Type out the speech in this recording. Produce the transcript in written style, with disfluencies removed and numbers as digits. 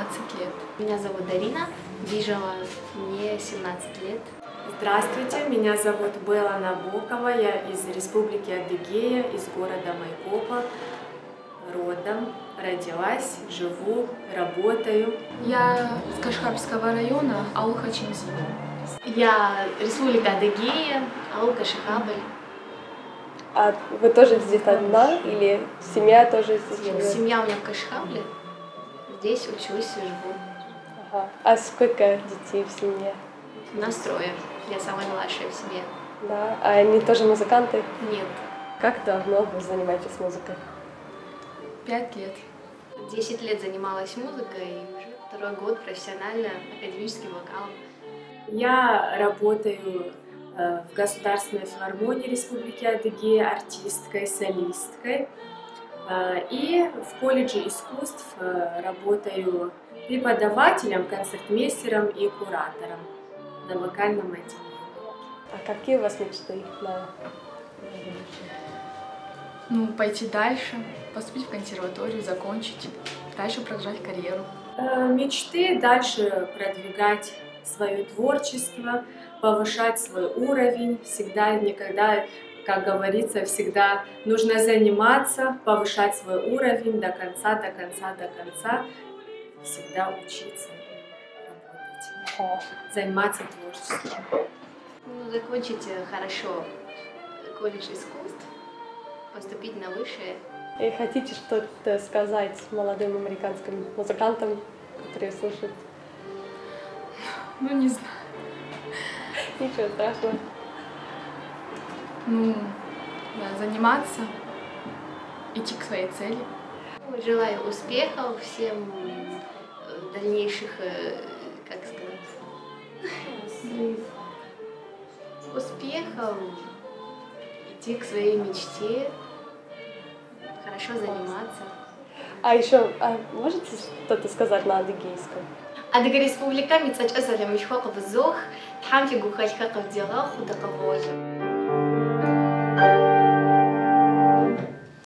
17 лет. Меня зовут Дарина, Бижева, мне 17 лет. Здравствуйте, меня зовут Белла Набокова, я из Республики Адыгея, из города Майкопа, родом, родилась, живу, работаю. Я с Кашхабского района, ауыл Хачинзи. Я Республика Адыгея, аул Кашихабль. А вы тоже здесь одна или семья тоже здесь живет? Семья у меня в Кашихабле, здесь учусь и живу. Ага. А сколько детей в семье? Нас трое, я самая младшая в семье. Да. А они тоже музыканты? Нет, Как давно вы занимаетесь музыкой? 5 лет. 10 лет занималась музыкой и уже второй год профессионально академическим вокалом. Я работаю в Государственной филармонии Республики Адыгея артисткой, солисткой. И в колледже искусств работаю преподавателем, концертмейстером и куратором на вокальном отделении. А какие у вас мечты на будущее? Ну, пойти дальше, поступить в консерваторию, закончить, дальше продолжать карьеру. Мечты дальше продвигать свое творчество, повышать свой уровень, всегда, никогда, как говорится, всегда нужно заниматься, повышать свой уровень до конца, до конца, до конца, всегда учиться, работать, заниматься творчеством. Ну, закончить хорошо колледж искусств, поступить на высшее. И хотите что-то сказать молодым американским музыкантам, которые слушают? Ну, не знаю. Ничего страшного. Ну, да, заниматься, идти к своей цели. Желаю успехов всем, дальнейших, как сказать, успехов, идти к своей мечте, хорошо заниматься. А еще, можете что-то сказать на адыгейском? Адыга республика мицач азалям ишхоq взох, тхам фигу хачхaq вдирах удaqavoja.